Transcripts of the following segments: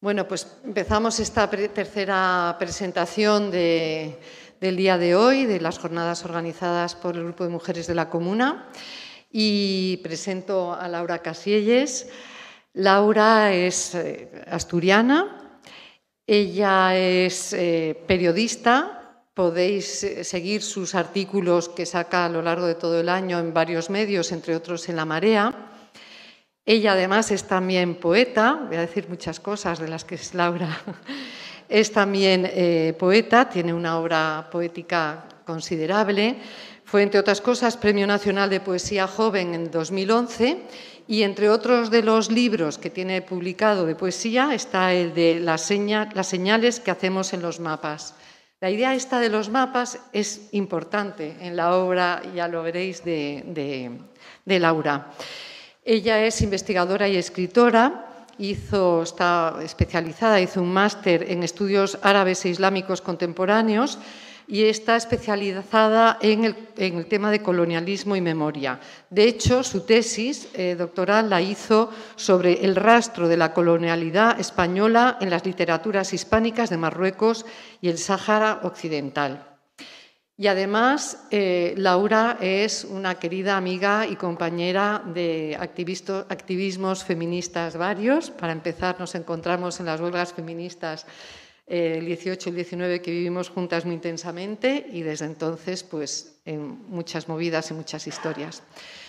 Bueno, pues empezamos esta tercera presentación del día de hoy, de las jornadas organizadas por el Grupo de Mujeres de la Comuna, y presento a Laura Casielles. Laura es asturiana, ella es periodista, podéis seguir sus artículos que saca a lo largo de todo el año en varios medios, entre otros en La Marea. Ella además es también poeta, voy a decir muchas cosas de las que es Laura, es también poeta, tiene una obra poética considerable, fue entre otras cosas Premio Nacional de Poesía Joven en 2011 y entre otros de los libros que tiene publicado de poesía está el de las señales que hacemos en los mapas. La idea esta de los mapas es importante en la obra, ya lo veréis, de Laura. Ella es investigadora y escritora, está especializada, hizo un máster en estudios árabes e islámicos contemporáneos y está especializada en el tema de colonialismo y memoria. De hecho, su tesis doctoral la hizo sobre el rastro de la colonialidad española en las literaturas hispánicas de Marruecos y el Sáhara Occidental. Y además, Laura es una querida amiga y compañera de activismos feministas varios. Para empezar, nos encontramos en las huelgas feministas el 18 y el 19 que vivimos juntas muy intensamente y desde entonces, pues, en muchas movidas y muchas historias.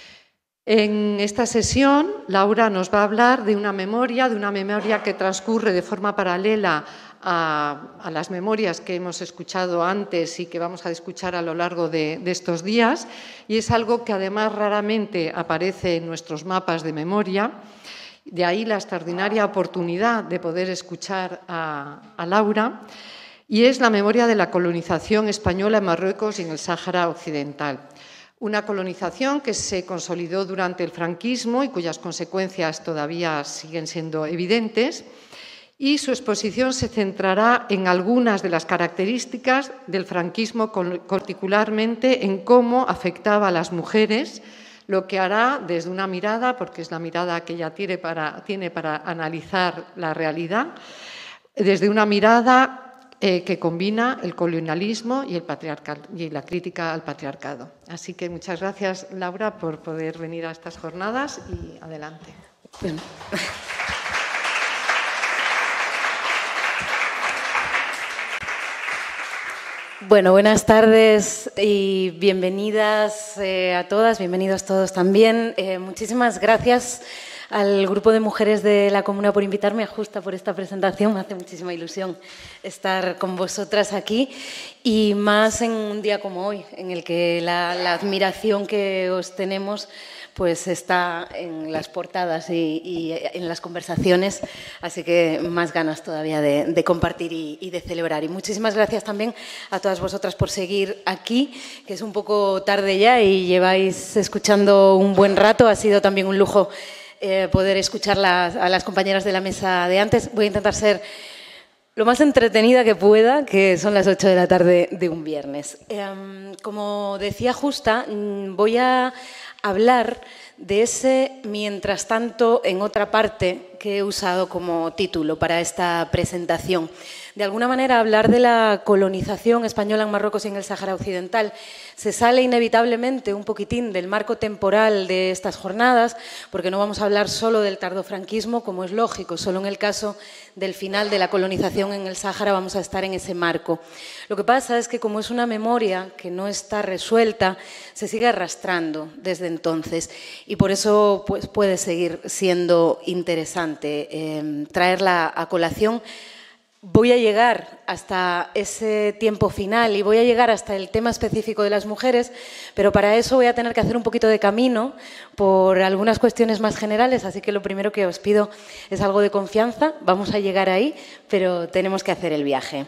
En esta sesión, Laura nos va a hablar de una memoria que transcurre de forma paralela a las memorias que hemos escuchado antes y que vamos a escuchar a lo largo de estos días, y es algo que además raramente aparece en nuestros mapas de memoria. De ahí la extraordinaria oportunidad de poder escuchar a Laura, y es la memoria de la colonización española en Marruecos y en el Sáhara Occidental. Una colonización que se consolidó durante el franquismo y cuyas consecuencias todavía siguen siendo evidentes, y su exposición se centrará en algunas de las características del franquismo, particularmente en cómo afectaba a las mujeres, lo que hará desde una mirada, porque es la mirada que ella tiene para analizar la realidad, desde una mirada que combina el colonialismo y la crítica al patriarcado. Así que muchas gracias, Laura, por poder venir a estas jornadas y adelante. Bueno. Bueno, buenas tardes y bienvenidas a todas, bienvenidos todos también. Muchísimas gracias al Grupo de Mujeres de la Comuna por invitarme justo por esta presentación. Me hace muchísima ilusión estar con vosotras aquí y más en un día como hoy, en el que la admiración que os tenemos pues está en las portadas y en las conversaciones, así que más ganas todavía de compartir y de celebrar. Y muchísimas gracias también a todas vosotras por seguir aquí, que es un poco tarde ya y lleváis escuchando un buen rato. Ha sido también un lujo poder escuchar a las compañeras de la mesa de antes. Voy a intentar ser lo más entretenida que pueda, que son las 8 de la tarde de un viernes. Como decía Justa, voy a hablar de ese mientras tanto en otra parte que he usado como título para esta presentación. De alguna manera, hablar de la colonización española en Marruecos y en el Sáhara Occidental se sale inevitablemente un poquitín del marco temporal de estas jornadas, porque no vamos a hablar solo del tardofranquismo, como es lógico, solo en el caso del final de la colonización en el Sáhara vamos a estar en ese marco. Lo que pasa es que como es una memoria que no está resuelta, se sigue arrastrando desde entonces y por eso pues, puede seguir siendo interesante traerla a colación. Voy a llegar hasta ese tiempo final y voy a llegar hasta el tema específico de las mujeres, pero para eso voy a tener que hacer un poquito de camino por algunas cuestiones más generales, así que lo primero que os pido es algo de confianza. Vamos a llegar ahí, pero tenemos que hacer el viaje.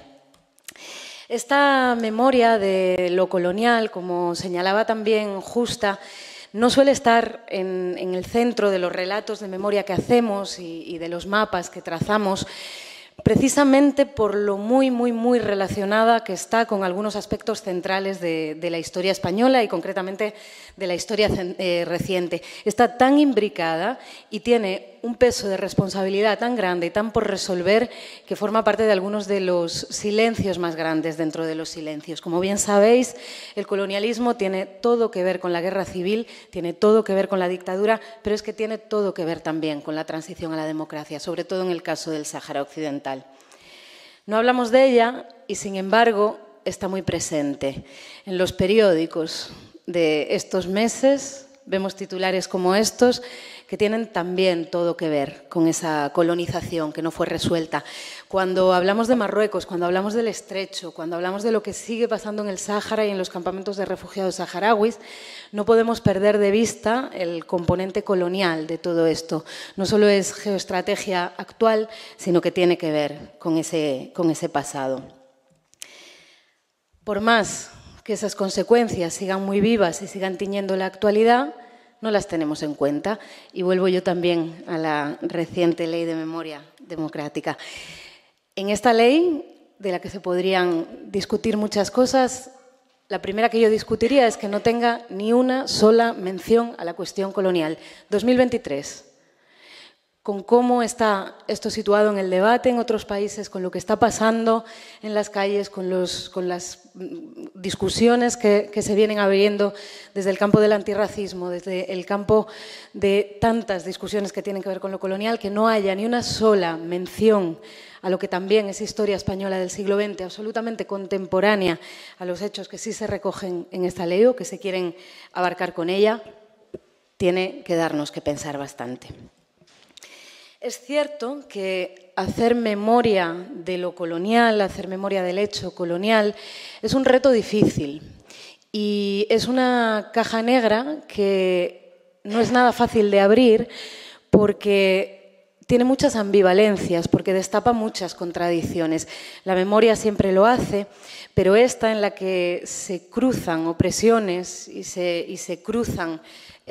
Esta memoria de lo colonial, como señalaba también Justa, no suele estar en el centro de los relatos de memoria que hacemos y de los mapas que trazamos, precisamente por lo muy relacionada que está con algunos aspectos centrales de la historia española y concretamente de la historia reciente. Está tan imbricada y tiene un peso de responsabilidad tan grande y tan por resolver que forma parte de algunos de los silencios más grandes dentro de los silencios. Como bien sabéis, el colonialismo tiene todo que ver con la guerra civil, tiene todo que ver con la dictadura, pero es que tiene todo que ver también con la transición a la democracia, sobre todo en el caso del Sáhara Occidental. No hablamos de ella y, sin embargo, está muy presente. En los periódicos de estos meses vemos titulares como estos que tienen también todo que ver con esa colonización que no fue resuelta. Cuando hablamos de Marruecos, cuando hablamos del Estrecho, cuando hablamos de lo que sigue pasando en el Sáhara y en los campamentos de refugiados saharauis, no podemos perder de vista el componente colonial de todo esto. No solo es geoestrategia actual, sino que tiene que ver con ese pasado. Por más que esas consecuencias sigan muy vivas y sigan tiñendo la actualidad, no las tenemos en cuenta. Y vuelvo yo también a la reciente Ley de Memoria Democrática. En esta ley, de la que se podrían discutir muchas cosas, la primera que yo discutiría es que no tenga ni una sola mención a la cuestión colonial. 2023. Con cómo está esto situado en el debate en otros países, con lo que está pasando en las calles, con las discusiones que se vienen abriendo desde el campo del antirracismo, desde el campo de tantas discusiones que tienen que ver con lo colonial, que no haya ni una sola mención a lo que también es historia española del siglo XX, absolutamente contemporánea a los hechos que sí se recogen en esta ley o que se quieren abarcar con ella, tiene que darnos que pensar bastante. Es cierto que hacer memoria de lo colonial, hacer memoria del hecho colonial, es un reto difícil y es una caja negra que no es nada fácil de abrir porque tiene muchas ambivalencias, porque destapa muchas contradicciones. La memoria siempre lo hace, pero esta en la que se cruzan opresiones y se cruzan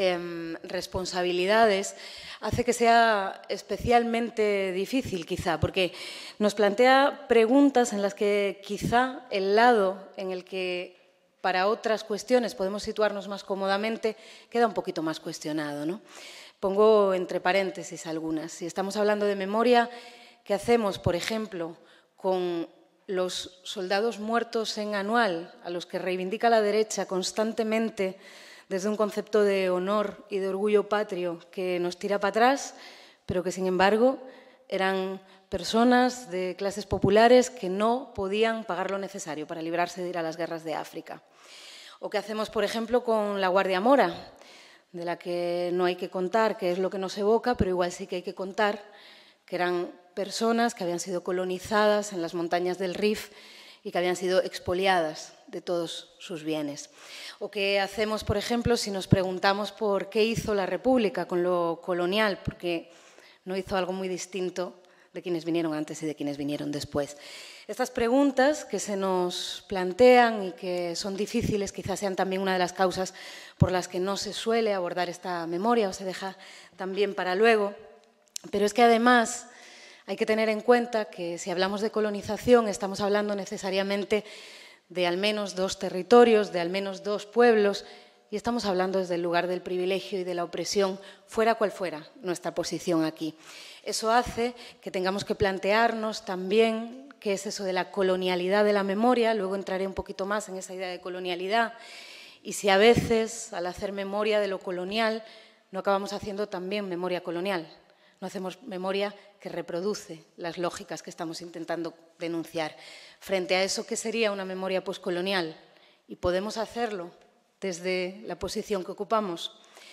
responsabilidades, hace que sea especialmente difícil, quizá, porque nos plantea preguntas en las que quizá el lado en el que para otras cuestiones podemos situarnos más cómodamente queda un poquito más cuestionado, ¿no? Pongo entre paréntesis algunas. Si estamos hablando de memoria, ¿qué hacemos, por ejemplo, con los soldados muertos en Anual, a los que reivindica la derecha constantemente desde un concepto de honor y de orgullo patrio que nos tira para atrás, pero que, sin embargo, eran personas de clases populares que no podían pagar lo necesario para librarse de ir a las guerras de África? ¿O qué hacemos, por ejemplo, con la Guardia Mora, de la que no hay que contar qué es lo que nos evoca, pero igual sí que hay que contar que eran personas que habían sido colonizadas en las montañas del Rif y que habían sido expoliadas de todos sus bienes? ¿O qué hacemos, por ejemplo, si nos preguntamos por qué hizo la República con lo colonial? Porque no hizo algo muy distinto de quienes vinieron antes y de quienes vinieron después. Estas preguntas que se nos plantean y que son difíciles, quizás sean también una de las causas por las que no se suele abordar esta memoria o se deja también para luego. Pero es que además hay que tener en cuenta que si hablamos de colonización estamos hablando necesariamente de al menos dos territorios, de al menos dos pueblos, y estamos hablando desde el lugar del privilegio y de la opresión, fuera cual fuera nuestra posición aquí. Eso hace que tengamos que plantearnos también qué es eso de la colonialidad de la memoria, luego entraré un poquito más en esa idea de colonialidad, y si a veces, al hacer memoria de lo colonial, no acabamos haciendo también memoria colonial. No hacemos memoria que reproduce las lógicas que estamos intentando denunciar. Frente a eso, ¿qué sería una memoria poscolonial? Y podemos hacerlo desde la posición que ocupamos.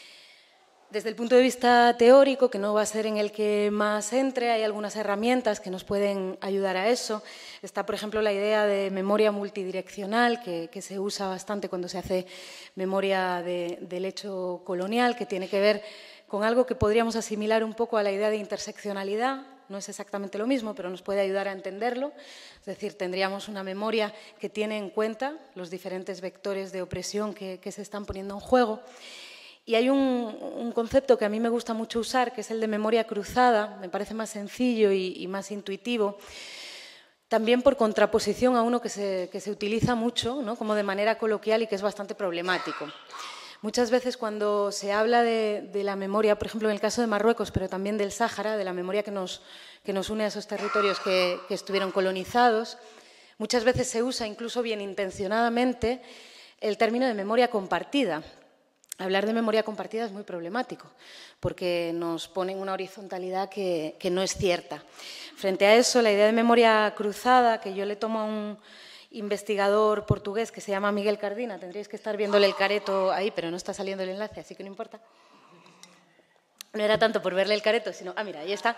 Desde el punto de vista teórico, que no va a ser en el que más entre, hay algunas herramientas que nos pueden ayudar a eso. Está, por ejemplo, la idea de memoria multidireccional, que se usa bastante cuando se hace memoria del hecho colonial, que tiene que ver con algo que podríamos asimilar un poco a la idea de interseccionalidad. No es exactamente lo mismo, pero nos puede ayudar a entenderlo. Es decir, tendríamos una memoria que tiene en cuenta los diferentes vectores de opresión que se están poniendo en juego. Y hay un concepto que a mí me gusta mucho usar, que es el de memoria cruzada. Me parece más sencillo y más intuitivo. También por contraposición a uno que se utiliza mucho, ¿no?, como de manera coloquial y que es bastante problemático. Muchas veces cuando se habla de la memoria, por ejemplo en el caso de Marruecos, pero también del Sáhara, de la memoria que nos une a esos territorios que estuvieron colonizados, muchas veces se usa, incluso bien intencionadamente, el término de memoria compartida. Hablar de memoria compartida es muy problemático, porque nos pone en una horizontalidad que no es cierta. Frente a eso, la idea de memoria cruzada, que yo le tomo a un investigador portugués que se llama Miguel Cardina, tendríais que estar viéndole el careto ahí, pero no está saliendo el enlace, así que no importa. No era tanto por verle el careto, sino, mira, ahí está,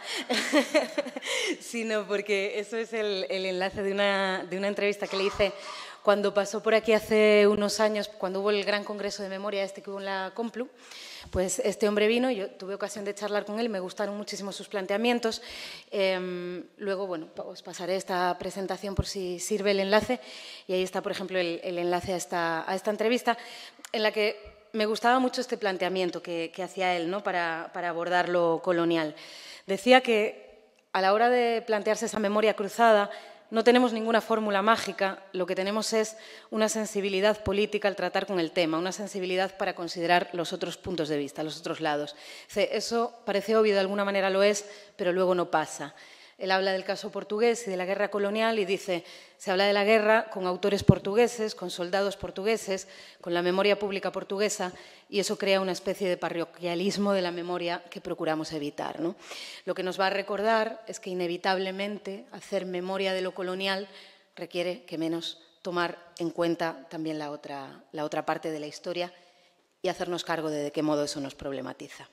sino porque eso es el enlace de una entrevista que le hice cuando pasó por aquí hace unos años, cuando hubo el gran congreso de memoria que hubo en la Complu. Pues este hombre vino, yo tuve ocasión de charlar con él y me gustaron muchísimo sus planteamientos. Luego, bueno, os pasaré esta presentación por si sirve el enlace, y ahí está, por ejemplo, el enlace a esta entrevista, en la que me gustaba mucho este planteamiento que hacía él, ¿no?, para abordar lo colonial. Decía que a la hora de plantearse esa memoria cruzada, no tenemos ninguna fórmula mágica, lo que tenemos es una sensibilidad política al tratar con el tema, una sensibilidad para considerar los otros puntos de vista, los otros lados. Eso parece obvio, de alguna manera lo es, pero luego no pasa. Él habla del caso portugués y de la guerra colonial y dice, se habla de la guerra con autores portugueses, con soldados portugueses, con la memoria pública portuguesa, y eso crea una especie de parroquialismo de la memoria que procuramos evitar, ¿no? Lo que nos va a recordar es que inevitablemente hacer memoria de lo colonial requiere que menos tomar en cuenta también la otra parte de la historia y hacernos cargo de qué modo eso nos problematiza.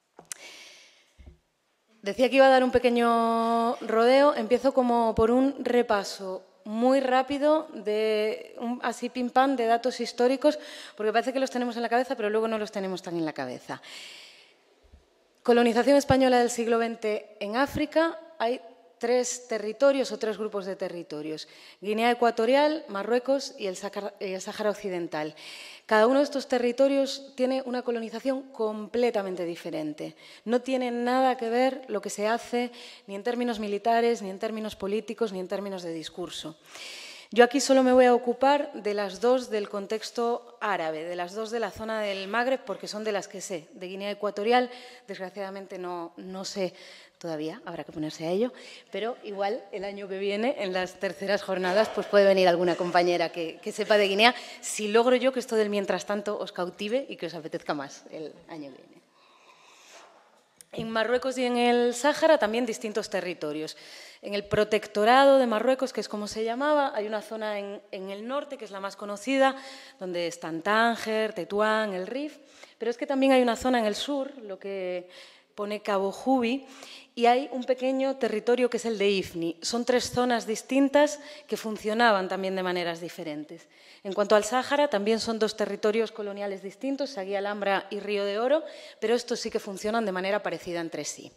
Decía que iba a dar un pequeño rodeo. Empiezo como por un repaso muy rápido, así pim pam, de datos históricos, porque parece que los tenemos en la cabeza, pero luego no los tenemos tan en la cabeza. Colonización española del siglo XX en África. Hay 3 territorios o 3 grupos de territorios: Guinea Ecuatorial, Marruecos y el Sáhara Occidental. Cada uno de estos territorios tiene una colonización completamente diferente. No tiene nada que ver lo que se hace ni en términos militares, ni en términos políticos, ni en términos de discurso. Yo aquí solo me voy a ocupar de las 2 del contexto árabe, de las 2 de la zona del Magreb, porque son de las que sé. De Guinea Ecuatorial, desgraciadamente no sé todavía, habrá que ponerse a ello, pero igual el año que viene, en las terceras jornadas, pues puede venir alguna compañera que sepa de Guinea, si logro yo que esto del mientras tanto os cautive y que os apetezca más el año que viene. En Marruecos y en el Sáhara también distintos territorios. En el protectorado de Marruecos, que es como se llamaba, hay una zona en el norte, que es la más conocida, donde están Tánger, Tetuán, el Rif, pero es que también hay una zona en el sur, lo que pone Cabo Jubi, y hay un pequeño territorio que es el de Ifni. Son 3 zonas distintas que funcionaban también de maneras diferentes. En cuanto al Sáhara, también son 2 territorios coloniales distintos, Sagui Alhambra y Río de Oro, pero estos sí que funcionan de manera parecida entre sí.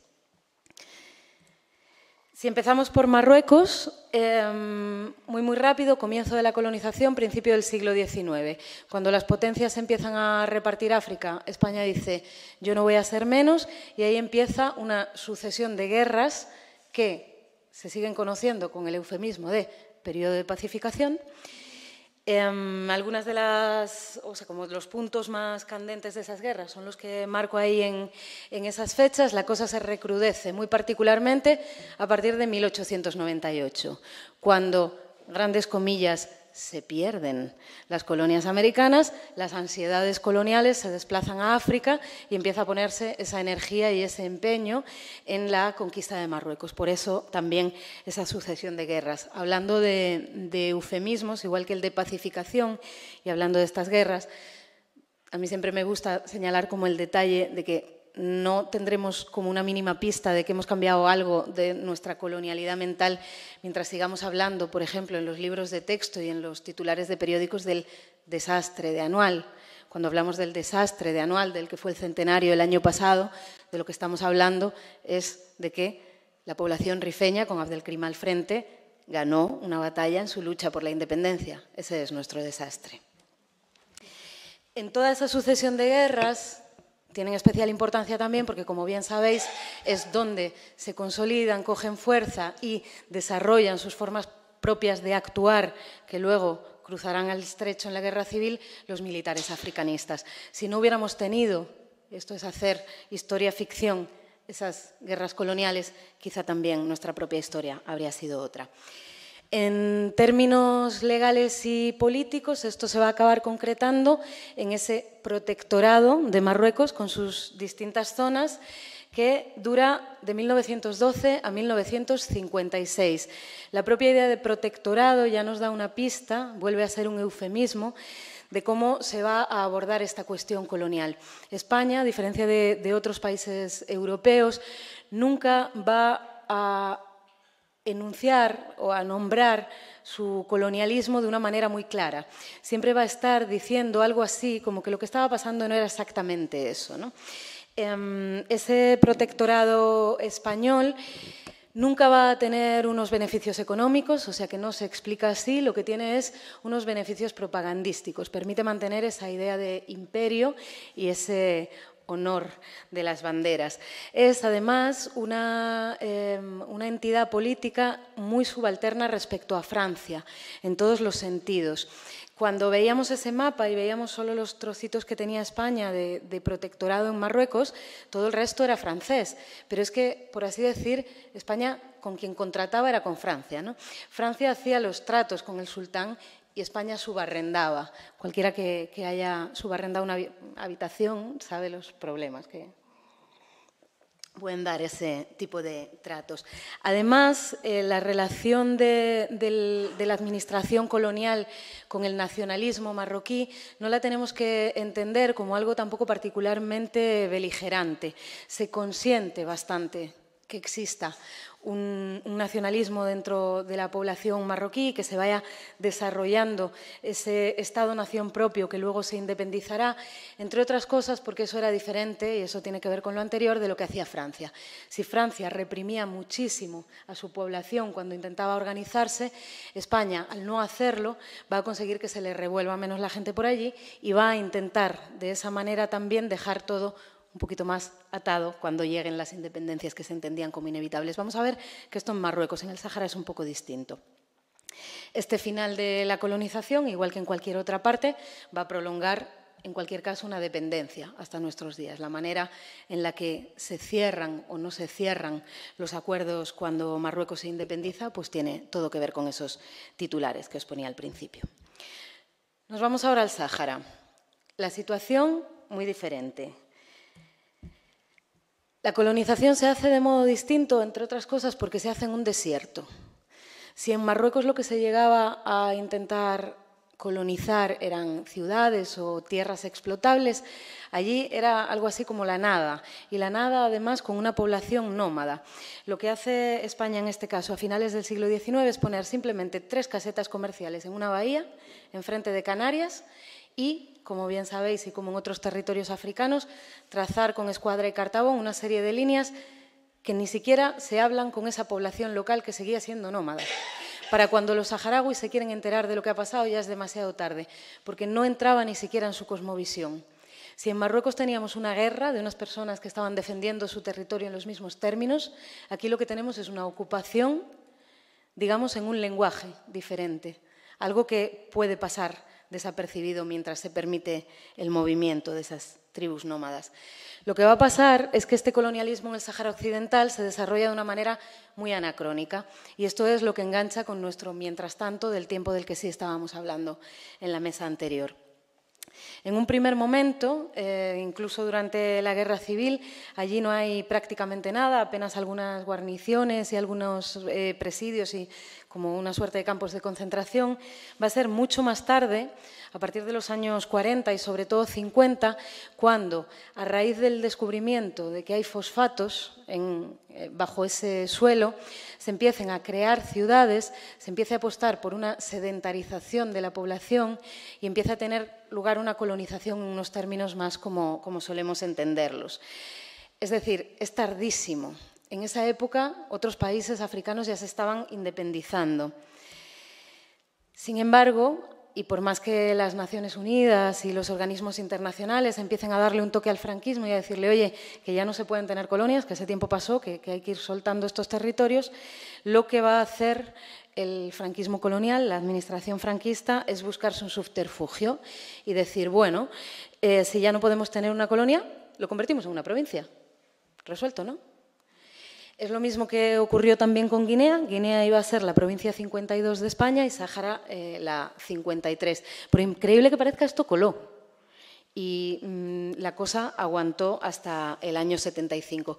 Si empezamos por Marruecos, muy rápido, comienzo de la colonización, principio del siglo XIX. Cuando las potencias empiezan a repartir África, España dice, yo no voy a ser menos, y ahí empieza una sucesión de guerras que se siguen conociendo con el eufemismo de periodo de pacificación. Algunas de como los puntos más candentes de esas guerras son los que marco ahí en esas fechas. La cosa se recrudece muy particularmente a partir de 1898, cuando, grandes comillas, se pierden las colonias americanas, las ansiedades coloniales se desplazan a África y empieza a ponerse esa energía y ese empeño en la conquista de Marruecos. Por eso también esa sucesión de guerras. Hablando de eufemismos, igual que el de pacificación, y hablando de estas guerras, a mí siempre me gusta señalar como el detalle de que no tendremos como una mínima pista de que hemos cambiado algo de nuestra colonialidad mental mientras sigamos hablando, por ejemplo, en los libros de texto y en los titulares de periódicos del desastre de Anual. Cuando hablamos del desastre de Anual, del que fue el centenario el año pasado, de lo que estamos hablando es de que la población rifeña, con Abdelkrim al frente, ganó una batalla en su lucha por la independencia. Ese es nuestro desastre. En toda esa sucesión de guerras tienen especial importancia también porque, como bien sabéis, es donde se consolidan, cogen fuerza y desarrollan sus formas propias de actuar, que luego cruzarán el estrecho en la guerra civil los militares africanistas. Si no hubiéramos tenido, esto es hacer historia-ficción, esas guerras coloniales, quizá también nuestra propia historia habría sido otra. En términos legales y políticos, esto se va a acabar concretando en ese protectorado de Marruecos con sus distintas zonas que dura de 1912 a 1956. La propia idea de protectorado ya nos da una pista, vuelve a ser un eufemismo, de cómo se va a abordar esta cuestión colonial. España, a diferencia de otros países europeos, nunca va a enunciar o a nombrar su colonialismo de una manera muy clara. Siempre va a estar diciendo algo así, como que lo que estaba pasando no era exactamente eso, ¿no? Ese protectorado español nunca va a tener unos beneficios económicos, o sea que no se explica así, lo que tiene es unos beneficios propagandísticos. Permite mantener esa idea de imperio y ese honor de las banderas. Es además una entidad política muy subalterna respecto a Francia, en todos los sentidos. Cuando veíamos ese mapa y veíamos solo los trocitos que tenía España de protectorado en Marruecos, todo el resto era francés. Pero es que, por así decir, España con quien contrataba era con Francia, ¿no? Francia hacía los tratos con el sultán y España subarrendaba. Cualquiera que haya subarrendado una habitación sabe los problemas que pueden dar ese tipo de tratos. Además, la relación de la administración colonial con el nacionalismo marroquí no la tenemos que entender como algo tampoco particularmente beligerante. Se consiente bastante que exista un nacionalismo dentro de la población marroquí, que se vaya desarrollando ese Estado-nación propio que luego se independizará, entre otras cosas porque eso era diferente, y eso tiene que ver con lo anterior, de lo que hacía Francia. Si Francia reprimía muchísimo a su población cuando intentaba organizarse, España, al no hacerlo, va a conseguir que se le revuelva menos la gente por allí y va a intentar de esa manera también dejar todo un poquito más atado cuando lleguen las independencias que se entendían como inevitables. Vamos a ver que esto en Marruecos, en el Sáhara, es un poco distinto. Este final de la colonización, igual que en cualquier otra parte, va a prolongar, en cualquier caso, una dependencia hasta nuestros días. La manera en la que se cierran o no se cierran los acuerdos cuando Marruecos se independiza, pues tiene todo que ver con esos titulares que os ponía al principio. Nos vamos ahora al Sáhara. La situación muy diferente. La colonización se hace de modo distinto, entre otras cosas, porque se hace en un desierto. Si en Marruecos lo que se llegaba a intentar colonizar eran ciudades o tierras explotables, allí era algo así como la nada, y la nada además con una población nómada. Lo que hace España en este caso a finales del siglo XIX es poner simplemente 3 casetas comerciales en una bahía, enfrente de Canarias, y, como bien sabéis, y como en otros territorios africanos, trazar con escuadra y cartabón una serie de líneas que ni siquiera se hablan con esa población local que seguía siendo nómada. Para cuando los saharauis se quieren enterar de lo que ha pasado ya es demasiado tarde, porque no entraba ni siquiera en su cosmovisión. Si en Marruecos teníamos una guerra de unas personas que estaban defendiendo su territorio en los mismos términos, aquí lo que tenemos es una ocupación, digamos, en un lenguaje diferente, algo que puede pasar desapercibido mientras se permite el movimiento de esas tribus nómadas. Lo que va a pasar es que este colonialismo en el Sáhara Occidental se desarrolla de una manera muy anacrónica, y esto es lo que engancha con nuestro mientras tanto del tiempo del que sí estábamos hablando en la mesa anterior. En un primer momento, incluso durante la Guerra Civil, allí no hay prácticamente nada, apenas algunas guarniciones y algunos presidios y como una suerte de campos de concentración. Va a ser mucho más tarde, a partir de los años 40 y sobre todo 50, cuando, a raíz del descubrimiento de que hay fosfatos bajo ese suelo, se empiecen a crear ciudades, se empiece a apostar por una sedentarización de la población y empieza a tener lugar una colonización en unos términos más como solemos entenderlos. Es decir, es tardísimo. En esa época, otros países africanos ya se estaban independizando. Sin embargo, y por más que las Naciones Unidas y los organismos internacionales empiecen a darle un toque al franquismo y a decirle, oye, que ya no se pueden tener colonias, que ese tiempo pasó, que hay que ir soltando estos territorios, lo que va a hacer el franquismo colonial, la administración franquista, es buscarse un subterfugio y decir, bueno, si ya no podemos tener una colonia, lo convertimos en una provincia. Resuelto, ¿no? Es lo mismo que ocurrió también con Guinea. Guinea iba a ser la provincia 52 de España y Sáhara la 53. Por increíble que parezca, esto coló. Y la cosa aguantó hasta el año 75.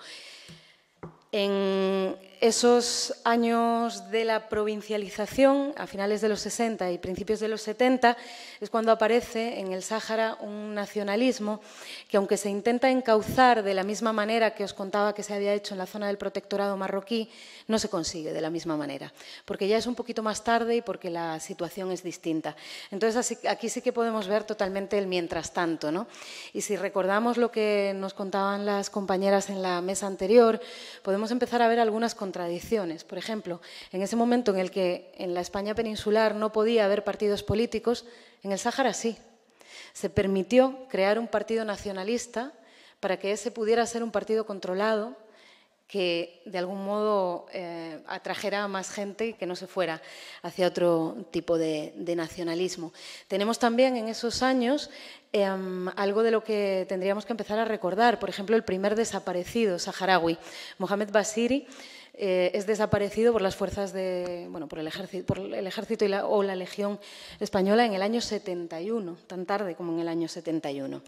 En esos años de la provincialización, a finales de los 60 y principios de los 70, es cuando aparece en el Sáhara un nacionalismo que, aunque se intenta encauzar de la misma manera que os contaba que se había hecho en la zona del protectorado marroquí, no se consigue de la misma manera, porque ya es un poquito más tarde y porque la situación es distinta. Entonces, aquí sí que podemos ver totalmente el mientras tanto, ¿no? Y si recordamos lo que nos contaban las compañeras en la mesa anterior, podemos empezar a ver algunas contradicciones. Por ejemplo, en ese momento en el que en la España peninsular no podía haber partidos políticos, en el Sáhara sí. Se permitió crear un partido nacionalista para que ese pudiera ser un partido controlado que de algún modo atrajera a más gente y que no se fuera hacia otro tipo de nacionalismo. Tenemos también en esos años algo de lo que tendríamos que empezar a recordar. Por ejemplo, el primer desaparecido saharaui, Mohamed Basiri, es desaparecido por las fuerzas de, bueno, por el ejército o la Legión Española en el año 71, tan tarde como en el año 71.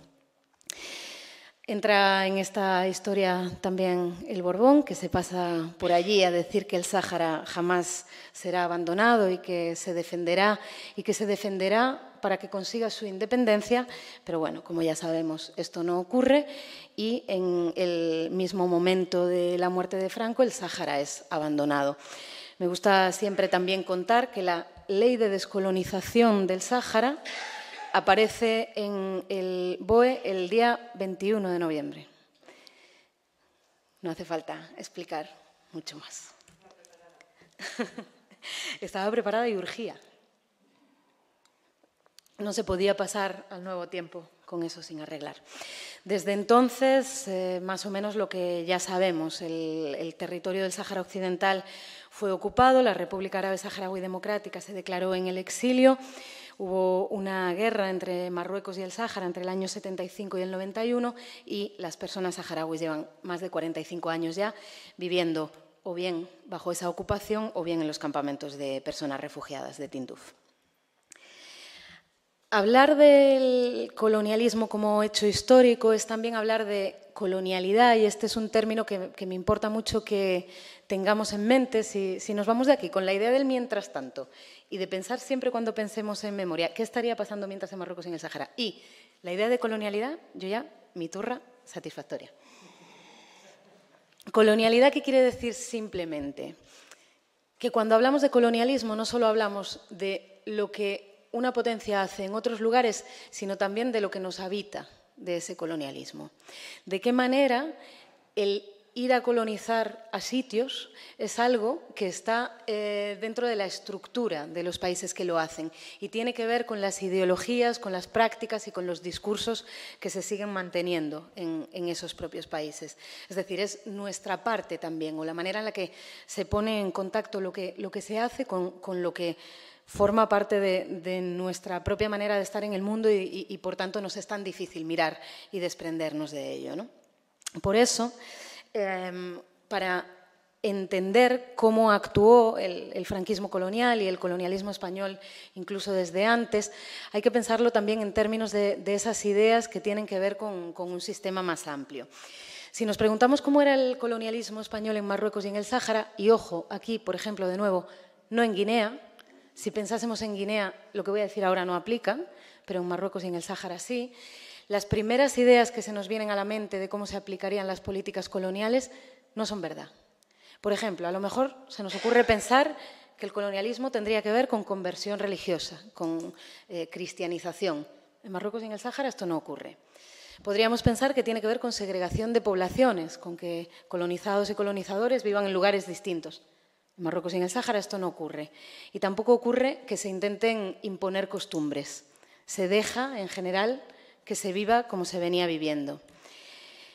Entra en esta historia también el Borbón, que se pasa por allí a decir que el Sáhara jamás será abandonado y que se defenderá para que consiga su independencia, pero bueno, como ya sabemos, esto no ocurre y en el mismo momento de la muerte de Franco el Sáhara es abandonado. Me gusta siempre también contar que la ley de descolonización del Sáhara aparece en el BOE el día 21 de noviembre. No hace falta explicar mucho más. Estaba preparada y urgía. No se podía pasar al nuevo tiempo con eso sin arreglar. Desde entonces, más o menos lo que ya sabemos, el territorio del Sáhara Occidental fue ocupado, la República Árabe Saharaui Democrática se declaró en el exilio. Hubo una guerra entre Marruecos y el Sáhara entre el año 75 y el 91 y las personas saharauis llevan más de 45 años ya viviendo o bien bajo esa ocupación o bien en los campamentos de personas refugiadas de Tinduf. Hablar del colonialismo como hecho histórico es también hablar de colonialidad y este es un término que me importa mucho que tengamos en mente si nos vamos de aquí con la idea del mientras tanto y de pensar siempre cuando pensemos en memoria qué estaría pasando mientras en Marruecos y en el Sáhara y la idea de colonialidad, yo ya, mi turra satisfactoria. Colonialidad, ¿qué quiere decir simplemente? Que cuando hablamos de colonialismo no solo hablamos de lo que una potencia hace en otros lugares, sino también de lo que nos habita de ese colonialismo. De qué manera el ir a colonizar a sitios es algo que está dentro de la estructura de los países que lo hacen y tiene que ver con las ideologías, con las prácticas y con los discursos que se siguen manteniendo en esos propios países. Es decir, es nuestra parte también, o la manera en la que se pone en contacto lo que se hace con lo que forma parte de nuestra propia manera de estar en el mundo y por tanto nos es tan difícil mirar y desprendernos de ello, ¿no? Por eso, para entender cómo actuó el franquismo colonial y el colonialismo español incluso desde antes, hay que pensarlo también en términos de esas ideas que tienen que ver con un sistema más amplio. Si nos preguntamos cómo era el colonialismo español en Marruecos y en el Sáhara, y ojo, aquí, por ejemplo, de nuevo, no en Guinea. Si pensásemos en Guinea, lo que voy a decir ahora no aplica, pero en Marruecos y en el Sáhara sí. Las primeras ideas que se nos vienen a la mente de cómo se aplicarían las políticas coloniales no son verdad. Por ejemplo, a lo mejor se nos ocurre pensar que el colonialismo tendría que ver con conversión religiosa, con cristianización. En Marruecos y en el Sáhara esto no ocurre. Podríamos pensar que tiene que ver con segregación de poblaciones, con que colonizados y colonizadores vivan en lugares distintos. En Marruecos y en el Sáhara esto no ocurre. Y tampoco ocurre que se intenten imponer costumbres. Se deja, en general, que se viva como se venía viviendo.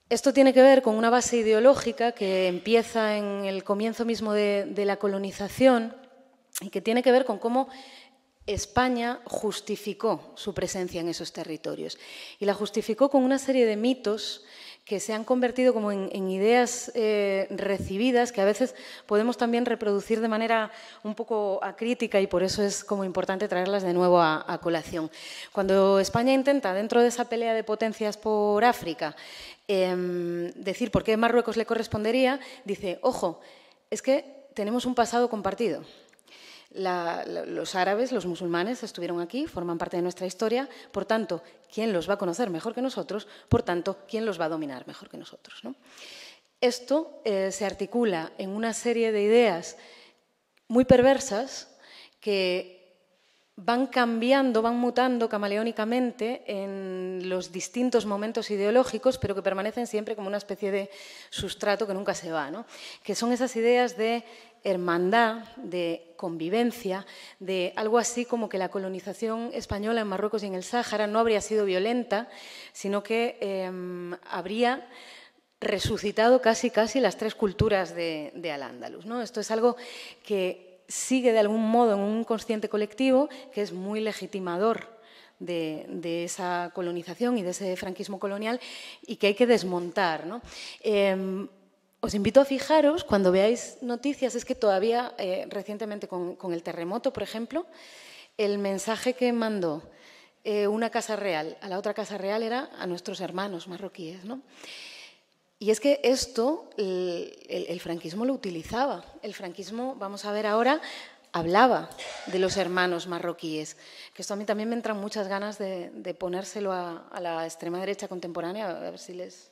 Esto tiene que ver con una base ideológica que empieza en el comienzo mismo de la colonización y que tiene que ver con cómo España justificó su presencia en esos territorios. Y la justificó con una serie de mitos que se han convertido como en ideas recibidas, que a veces podemos también reproducir de manera un poco acrítica, y por eso es como importante traerlas de nuevo a colación. Cuando España intenta, dentro de esa pelea de potencias por África, decir por qué Marruecos le correspondería, dice, ojo, es que tenemos un pasado compartido. Los árabes, los musulmanes estuvieron aquí, forman parte de nuestra historia, por tanto, ¿quién los va a conocer mejor que nosotros? Por tanto, ¿quién los va a dominar mejor que nosotros? ¿No? Esto se articula en una serie de ideas muy perversas que van cambiando, van mutando camaleónicamente en los distintos momentos ideológicos, pero que permanecen siempre como una especie de sustrato que nunca se va, ¿no? Que son esas ideas de hermandad, de convivencia, de algo así como que la colonización española en Marruecos y en el Sáhara no habría sido violenta, sino que habría resucitado casi las tres culturas de Al-Ándalus, ¿no? Esto es algo que sigue de algún modo en un consciente colectivo que es muy legitimador de esa colonización y de ese franquismo colonial y que hay que desmontar, ¿no? Os invito a fijaros, cuando veáis noticias, es que todavía recientemente con el terremoto, por ejemplo, el mensaje que mandó una casa real a la otra casa real era a nuestros hermanos marroquíes, ¿no? Y es que esto, el franquismo lo utilizaba. El franquismo, vamos a ver ahora, hablaba de los hermanos marroquíes. Que esto a mí también me entran muchas ganas de ponérselo a la extrema derecha contemporánea, a ver si les...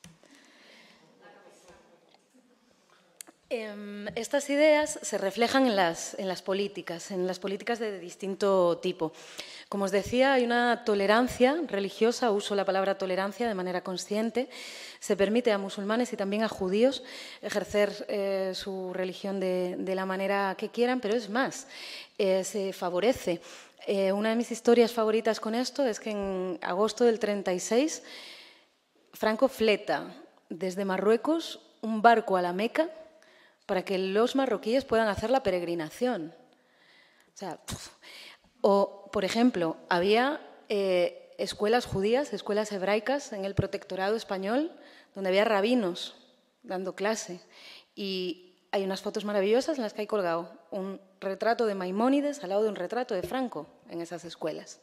Estas ideas se reflejan en las políticas de distinto tipo. Como os decía, hay una tolerancia religiosa, uso la palabra tolerancia de manera consciente. Se permite a musulmanes y también a judíos ejercer su religión de la manera que quieran, pero es más, se favorece. Una de mis historias favoritas con esto es que en agosto del 36, Franco fleta desde Marruecos un barco a la Meca para que los marroquíes puedan hacer la peregrinación. O, por ejemplo, había escuelas judías, escuelas hebraicas en el protectorado español, donde había rabinos dando clase. Y hay unas fotos maravillosas en las que hay colgado un retrato de Maimónides al lado de un retrato de Franco en esas escuelas.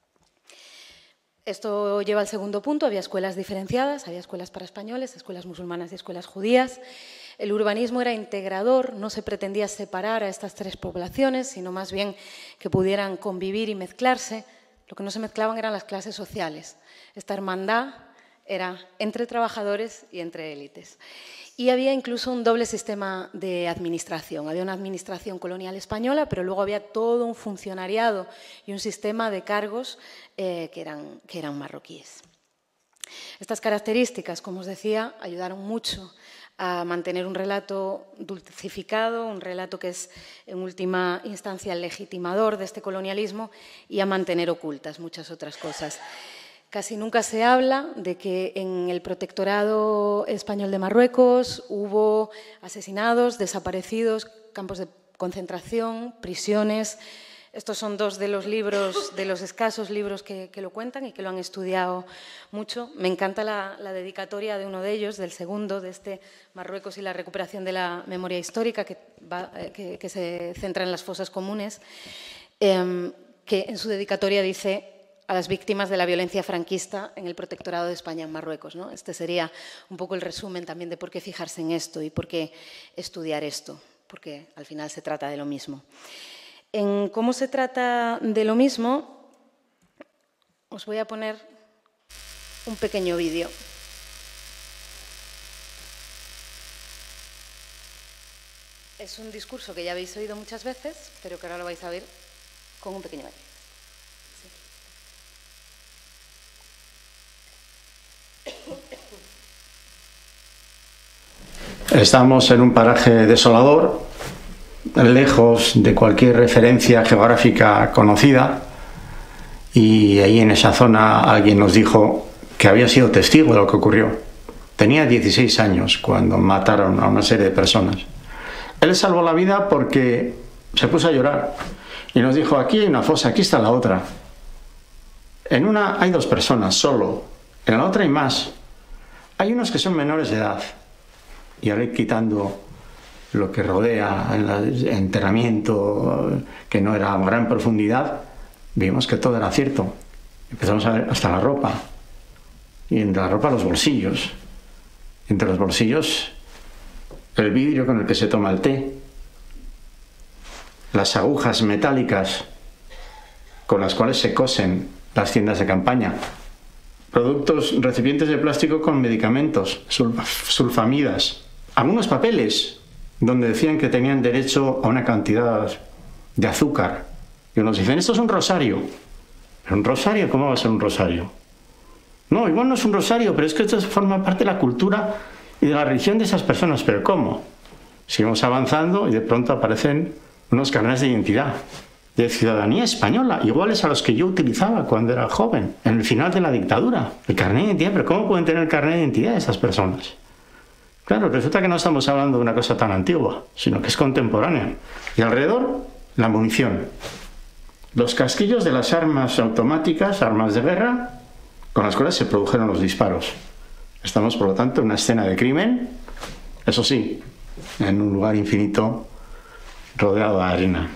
Esto lleva al segundo punto, había escuelas diferenciadas, había escuelas para españoles, escuelas musulmanas y escuelas judías. El urbanismo era integrador, no se pretendía separar a estas tres poblaciones, sino más bien que pudieran convivir y mezclarse. Lo que no se mezclaban eran las clases sociales. Esta hermandad era entre trabajadores y entre élites. Y había incluso un doble sistema de administración. Había una administración colonial española, pero luego había todo un funcionariado y un sistema de cargos que eran marroquíes. Estas características, como os decía, ayudaron mucho a mantener un relato dulcificado, un relato que es en última instancia el legitimador de este colonialismo, y a mantener ocultas muchas otras cosas. Casi nunca se habla de que en el protectorado español de Marruecos hubo asesinados, desaparecidos, campos de concentración, prisiones. Estos son dos de los libros, de los escasos libros que lo cuentan y que lo han estudiado mucho. Me encanta la dedicatoria de uno de ellos, del segundo, de este Marruecos y la recuperación de la memoria histórica, que se centra en las fosas comunes, que en su dedicatoria dice: a las víctimas de la violencia franquista en el protectorado de España en Marruecos, ¿no? Este sería un poco el resumen también de por qué fijarse en esto y por qué estudiar esto, porque al final se trata de lo mismo. En cómo se trata de lo mismo, os voy a poner un pequeño vídeo. Es un discurso que ya habéis oído muchas veces, pero que ahora lo vais a ver con un pequeño vídeo. Estamos en un paraje desolador, lejos de cualquier referencia geográfica conocida, y ahí en esa zona alguien nos dijo que había sido testigo de lo que ocurrió. Tenía 16 años cuando mataron a una serie de personas. Él le salvó la vida porque se puso a llorar y nos dijo: aquí hay una fosa, aquí está la otra. En una hay 2 personas solo, en la otra hay más. Hay unos que son menores de edad. Y al ir quitando lo que rodea el enterramiento, que no era a gran profundidad, vimos que todo era cierto. Empezamos a ver hasta la ropa. Y entre la ropa los bolsillos. Entre los bolsillos el vidrio con el que se toma el té. Las agujas metálicas con las cuales se cosen las tiendas de campaña. Productos, recipientes de plástico con medicamentos, sulfamidas. Algunos papeles donde decían que tenían derecho a una cantidad de azúcar. Y nos dicen: esto es un rosario. ¿Pero un rosario? ¿Cómo va a ser un rosario? No, igual no es un rosario, pero es que esto forma parte de la cultura y de la religión de esas personas. ¿Pero cómo? Seguimos avanzando y de pronto aparecen unos carnets de identidad de ciudadanía española, iguales a los que yo utilizaba cuando era joven, en el final de la dictadura. El carnet de identidad, pero ¿cómo pueden tener el carnet de identidad esas personas? Claro, resulta que no estamos hablando de una cosa tan antigua, sino que es contemporánea. Y alrededor, la munición. Los casquillos de las armas automáticas, armas de guerra, con las cuales se produjeron los disparos. Estamos, por lo tanto, en una escena de crimen, eso sí, en un lugar infinito, rodeado de arena.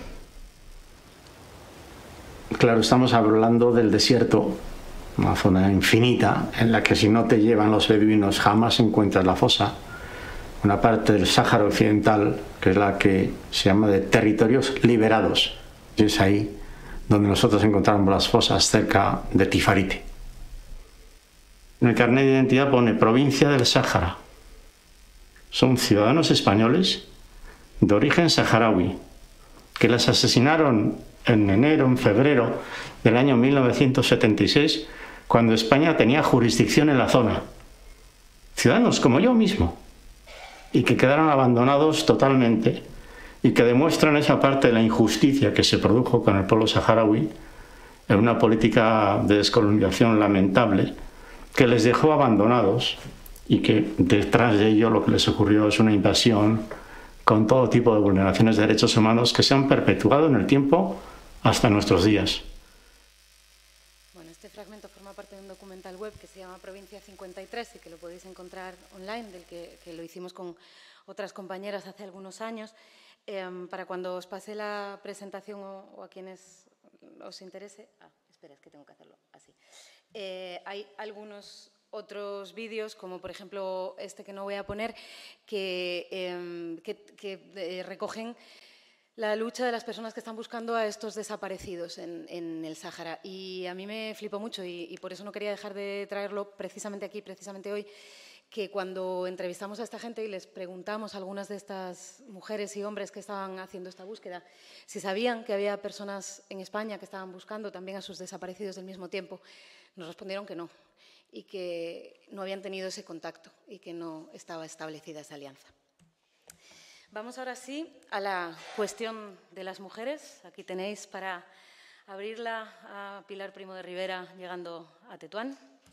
Claro, estamos hablando del desierto, una zona infinita, en la que si no te llevan los beduinos jamás encuentras la fosa. Una parte del Sáhara Occidental, que es la que se llama de territorios liberados. Y es ahí donde nosotros encontramos las fosas, cerca de Tifariti. En el carnet de identidad pone provincia del Sáhara. Son ciudadanos españoles de origen saharaui, que las asesinaron en enero, en febrero del año 1976, cuando España tenía jurisdicción en la zona. Ciudadanos como yo mismo, y que quedaron abandonados totalmente, y que demuestran esa parte de la injusticia que se produjo con el pueblo saharaui en una política de descolonización lamentable que les dejó abandonados, y que detrás de ello lo que les ocurrió es una invasión con todo tipo de vulneraciones de derechos humanos que se han perpetuado en el tiempo hasta nuestros días. Bueno, este fragmento forma parte de un documental web que se llama Provincia 53 y que lo podéis encontrar online, del que lo hicimos con otras compañeras hace algunos años. Para cuando os pase la presentación o a quienes os interese... espera, es que tengo que hacerlo así. Hay algunos otros vídeos, como por ejemplo este que no voy a poner, que recogen la lucha de las personas que están buscando a estos desaparecidos en el Sáhara. Y a mí me flipó mucho y por eso no quería dejar de traerlo precisamente aquí, precisamente hoy, que cuando entrevistamos a esta gente y les preguntamos a algunas de estas mujeres y hombres que estaban haciendo esta búsqueda si sabían que había personas en España que estaban buscando también a sus desaparecidos del mismo tiempo, nos respondieron que no, y que no habían tenido ese contacto y que no estaba establecida esa alianza. Vamos ahora sí a la cuestión de las mujeres. Aquí tenéis para abrirla a Pilar Primo de Rivera llegando a Tetuán.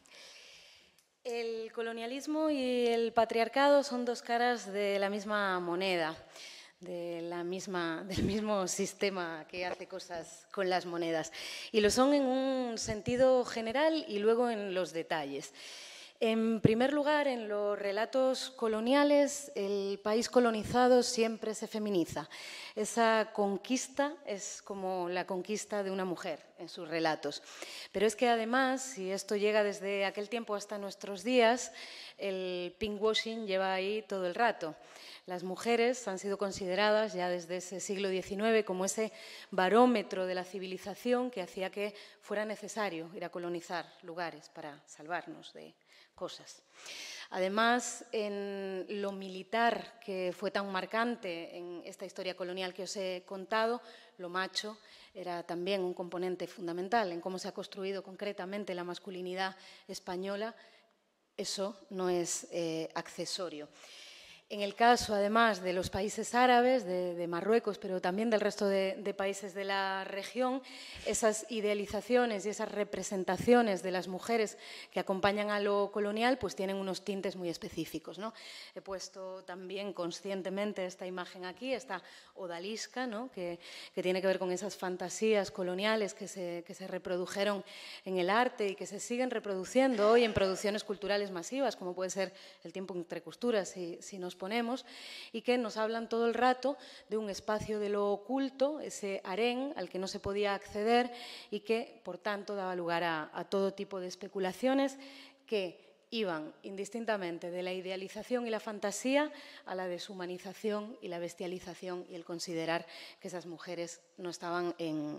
El colonialismo y el patriarcado son 2 caras de la misma moneda, del mismo sistema que hace cosas con las monedas. Y lo son en un sentido general y luego en los detalles. En primer lugar, en los relatos coloniales, el país colonizado siempre se feminiza. Esa conquista es como la conquista de una mujer en sus relatos. Pero es que además, y esto llega desde aquel tiempo hasta nuestros días, el pinkwashing lleva ahí todo el rato. Las mujeres han sido consideradas ya desde ese siglo XIX como ese barómetro de la civilización que hacía que fuera necesario ir a colonizar lugares para salvarnos de cosas. Además, en lo militar, que fue tan marcante en esta historia colonial que os he contado, lo macho era también un componente fundamental en cómo se ha construido concretamente la masculinidad española. Eso no es accesorio. En el caso, además, de los países árabes, de Marruecos, pero también del resto de países de la región, esas idealizaciones y esas representaciones de las mujeres que acompañan a lo colonial pues tienen unos tintes muy específicos, ¿no? He puesto también conscientemente esta imagen aquí, esta odalisca, ¿no? que tiene que ver con esas fantasías coloniales que se reprodujeron en el arte y que se siguen reproduciendo hoy en producciones culturales masivas, como puede ser El tiempo entre costuras, si nos ponemos, y que nos hablan todo el rato de un espacio de lo oculto, ese harén al que no se podía acceder y que, por tanto, daba lugar a todo tipo de especulaciones que iban indistintamente de la idealización y la fantasía a la deshumanización y la bestialización y el considerar que esas mujeres no estaban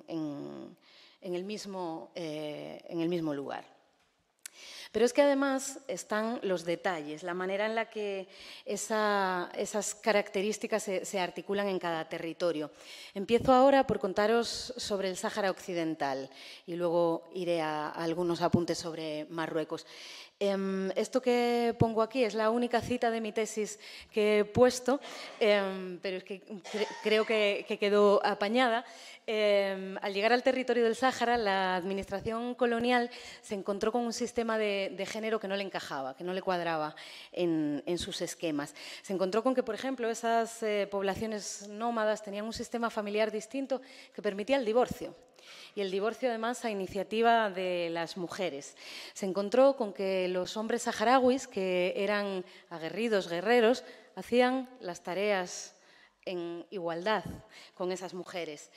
en el mismo lugar. Pero es que además están los detalles, la manera en la que esas características se articulan en cada territorio. Empiezo ahora por contaros sobre el Sáhara Occidental y luego iré a algunos apuntes sobre Marruecos. Esto que pongo aquí es la única cita de mi tesis que he puesto, pero es que creo que quedó apañada. Al llegar al territorio del Sáhara, la administración colonial se encontró con un sistema de género que no le encajaba, que no le cuadraba en sus esquemas. Se encontró con que, por ejemplo, esas poblaciones nómadas tenían un sistema familiar distinto que permitía el divorcio. Y el divorcio, además, a iniciativa de las mujeres. Se encontró con que los hombres saharauis, que eran aguerridos, guerreros, hacían las tareas en igualdad con esas mujeres.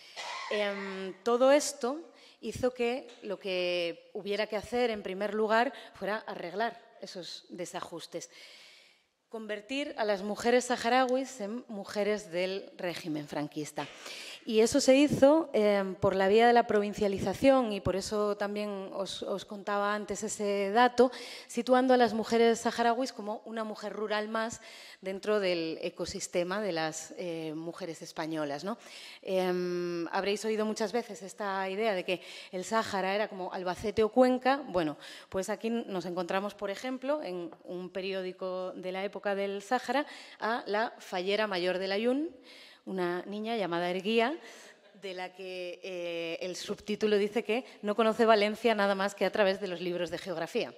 Todo esto hizo que lo que hubiera que hacer, en primer lugar, fuera arreglar esos desajustes. Convertir a las mujeres saharauis en mujeres del régimen franquista. Y eso se hizo por la vía de la provincialización, y por eso también os contaba antes ese dato, situando a las mujeres saharauis como una mujer rural más dentro del ecosistema de las mujeres españolas, ¿no? Habréis oído muchas veces esta idea de que el Sáhara era como Albacete o Cuenca. Bueno, pues aquí nos encontramos, por ejemplo, en un periódico de la época del Sáhara, a la fallera mayor de Layún, una niña llamada Erguía, de la que el subtítulo dice que no conoce Valencia nada más que a través de los libros de geografía.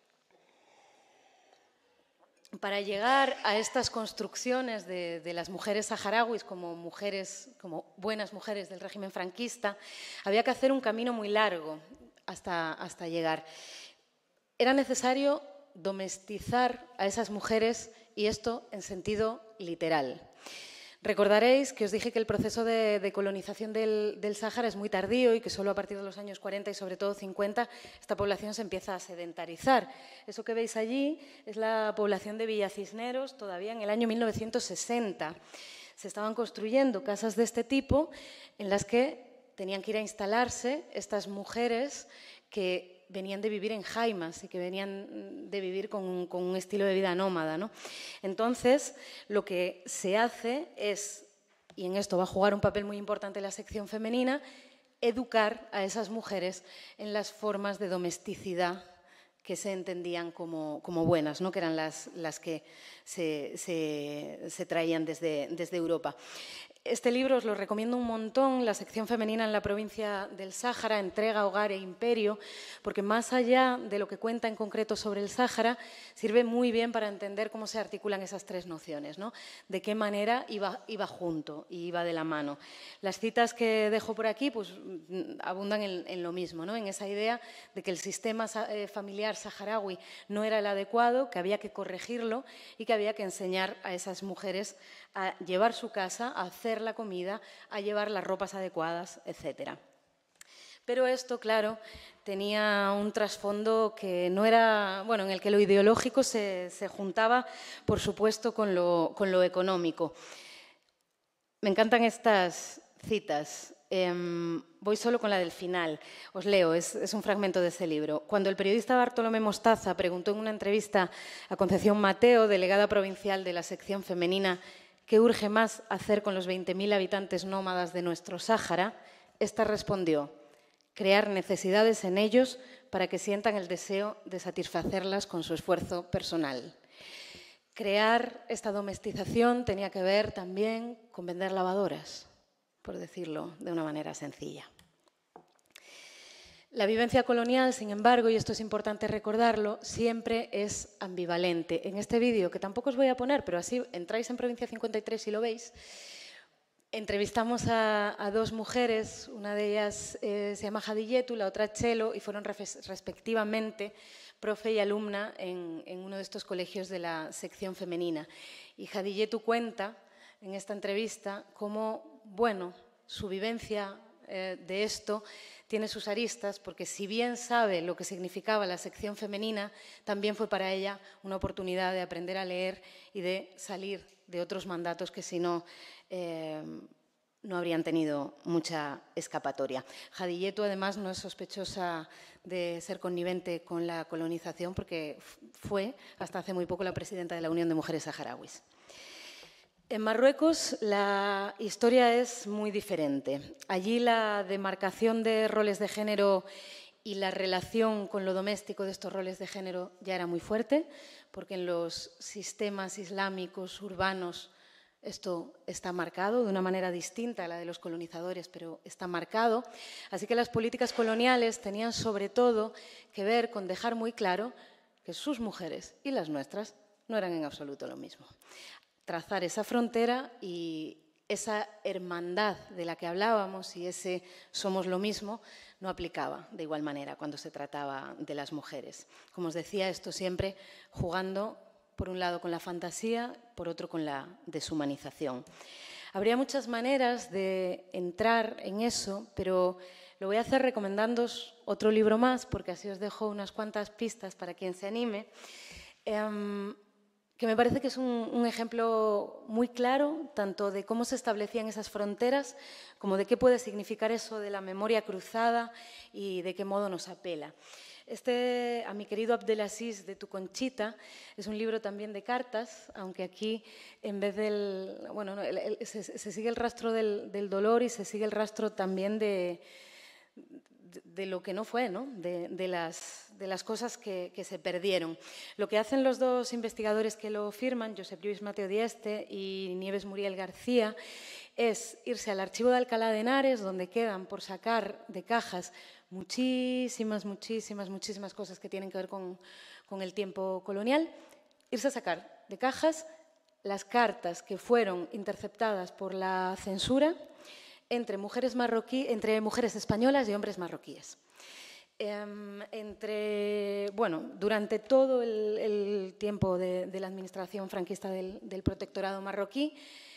Para llegar a estas construcciones de las mujeres saharauis como buenas mujeres del régimen franquista, había que hacer un camino muy largo hasta llegar. Era necesario domestizar a esas mujeres, y esto en sentido literal. Recordaréis que os dije que el proceso de colonización del Sáhara es muy tardío y que solo a partir de los años 40 y sobre todo 50 esta población se empieza a sedentarizar. Eso que veis allí es la población de Villa Cisneros, todavía en el año 1960. Se estaban construyendo casas de este tipo en las que tenían que ir a instalarse estas mujeres que venían de vivir en jaimas y que venían de vivir con un estilo de vida nómada, ¿no? Entonces, lo que se hace es, y en esto va a jugar un papel muy importante la sección femenina, educar a esas mujeres en las formas de domesticidad que se entendían como buenas, ¿no? Que eran las que se traían desde Europa. Este libro os lo recomiendo un montón, La sección femenina en la provincia del Sáhara, Entrega, Hogar e Imperio, porque más allá de lo que cuenta en concreto sobre el Sáhara, sirve muy bien para entender cómo se articulan esas tres nociones, ¿no? De qué manera iba junto y iba de la mano. Las citas que dejo por aquí pues, abundan en lo mismo, ¿no? En esa idea de que el sistema familiar saharaui no era el adecuado, que había que corregirlo y que había que enseñar a esas mujeres a llevar su casa, a hacer la comida, a llevar las ropas adecuadas, etc. Pero esto, claro, tenía un trasfondo que no era, bueno, en el que lo ideológico se juntaba, por supuesto, con lo económico. Me encantan estas citas. Voy solo con la del final. Os leo, es un fragmento de ese libro. Cuando el periodista Bartolomé Mostaza preguntó en una entrevista a Concepción Mateo, delegada provincial de la sección femenina, ¿qué urge más hacer con los 20.000 habitantes nómadas de nuestro Sáhara?, esta respondió: crear necesidades en ellos para que sientan el deseo de satisfacerlas con su esfuerzo personal. crear esta domestización tenía que ver también con vender lavadoras, por decirlo de una manera sencilla. La vivencia colonial, sin embargo, y esto es importante recordarlo, siempre es ambivalente. En este vídeo, que tampoco os voy a poner, pero así entráis en Provincia 53 y lo veis, entrevistamos a dos mujeres, una de ellas se llama Hadiyetu, la otra Chelo, y fueron respectivamente profe y alumna en uno de estos colegios de la sección femenina. Y Hadiyetu cuenta en esta entrevista cómo, bueno, su vivencia de esto tiene sus aristas, porque si bien sabe lo que significaba la sección femenina, también fue para ella una oportunidad de aprender a leer y de salir de otros mandatos que si no, no habrían tenido mucha escapatoria. Hadiyetu, además, no es sospechosa de ser connivente con la colonización, porque fue, hasta hace muy poco, la presidenta de la Unión de Mujeres Saharauis. En Marruecos la historia es muy diferente. Allí la demarcación de roles de género y la relación con lo doméstico de estos roles de género ya era muy fuerte, porque en los sistemas islámicos urbanos esto está marcado de una manera distinta a la de los colonizadores, pero está marcado. Así que las políticas coloniales tenían sobre todo que ver con dejar muy claro que sus mujeres y las nuestras no eran en absoluto lo mismo. Trazar esa frontera y esa hermandad de la que hablábamos y ese somos lo mismo no aplicaba de igual manera cuando se trataba de las mujeres. Como os decía, esto siempre jugando por un lado con la fantasía, por otro con la deshumanización. Habría muchas maneras de entrar en eso, pero lo voy a hacer recomendándoos otro libro más, porque así os dejo unas cuantas pistas para quien se anime. Que me parece que es un ejemplo muy claro, tanto de cómo se establecían esas fronteras, como de qué puede significar eso de la memoria cruzada y de qué modo nos apela. A mi querido Abdelaziz de Tu Conchita es un libro también de cartas, aunque aquí en vez del... Bueno, se sigue el rastro del dolor y se sigue el rastro también de lo que no fue, ¿no? De las cosas que se perdieron. Lo que hacen los dos investigadores que lo firman, Josep Lluís Mateo Dieste y Nieves Muriel García, es irse al archivo de Alcalá de Henares, donde quedan por sacar de cajas muchísimas cosas que tienen que ver con el tiempo colonial, irse a sacar de cajas las cartas que fueron interceptadas por la censura entre mujeres españolas y hombres marroquíes. Durante todo el tiempo de la administración franquista del protectorado marroquí,